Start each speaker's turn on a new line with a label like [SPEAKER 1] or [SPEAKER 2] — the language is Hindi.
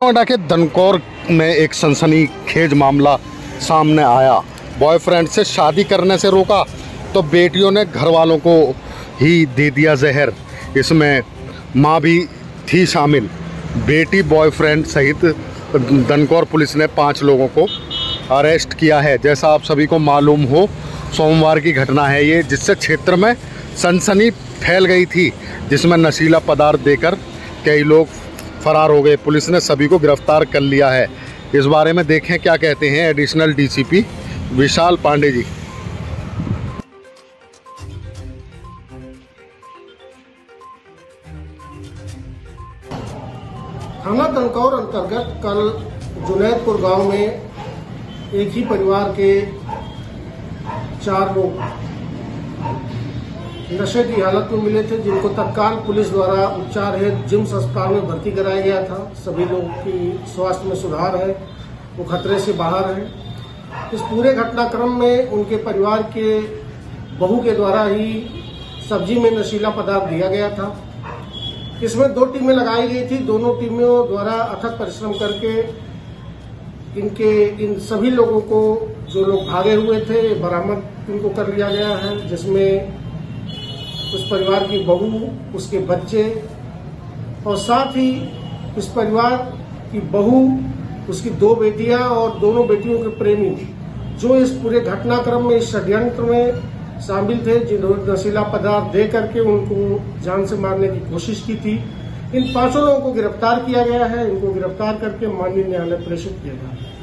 [SPEAKER 1] नोएडा के दनकौर में एक सनसनीखेज मामला सामने आया। बॉयफ्रेंड से शादी करने से रोका तो बेटियों ने घर वालों को ही दे दिया जहर। इसमें मां भी थी शामिल। बेटी बॉयफ्रेंड सहित दनकौर पुलिस ने 5 लोगों को अरेस्ट किया है। जैसा आप सभी को मालूम हो, सोमवार की घटना है ये, जिससे क्षेत्र में सनसनी फैल गई थी, जिसमें नशीला पदार्थ देकर कई लोग फरार हो गए। पुलिस ने सभी को गिरफ्तार कर लिया है। इस बारे में देखें क्या कहते हैं एडिशनल डीसीपी विशाल पांडे जी।
[SPEAKER 2] थाना दनकौर अंतर्गत कल जुनैदपुर गांव में एक ही परिवार के 4 लोग नशे की हालत में मिले थे, जिनको तत्काल पुलिस द्वारा उपचार हेतु जिम्स अस्पताल में भर्ती कराया गया था। सभी लोगों की स्वास्थ्य में सुधार है, वो खतरे से बाहर है। इस पूरे घटनाक्रम में उनके परिवार के बहू के द्वारा ही सब्जी में नशीला पदार्थ दिया गया था। इसमें 2 टीमें लगाई गई थी। दोनों टीमों द्वारा अथक परिश्रम करके इन सभी लोगों को, जो लोग भागे हुए थे, बरामद इनको कर लिया गया है, जिसमें उस परिवार की बहू, उसके बच्चे और साथ ही इस परिवार की बहू, उसकी 2 बेटियां और दोनों बेटियों के प्रेमी, जो इस पूरे घटनाक्रम में, इस षड्यंत्र में शामिल थे, जिन्होंने नशीला पदार्थ दे करके उनको जान से मारने की कोशिश की थी। इन 5 लोगों को गिरफ्तार किया गया है। इनको गिरफ्तार करके माननीय न्यायालय प्रेषित किया गया है।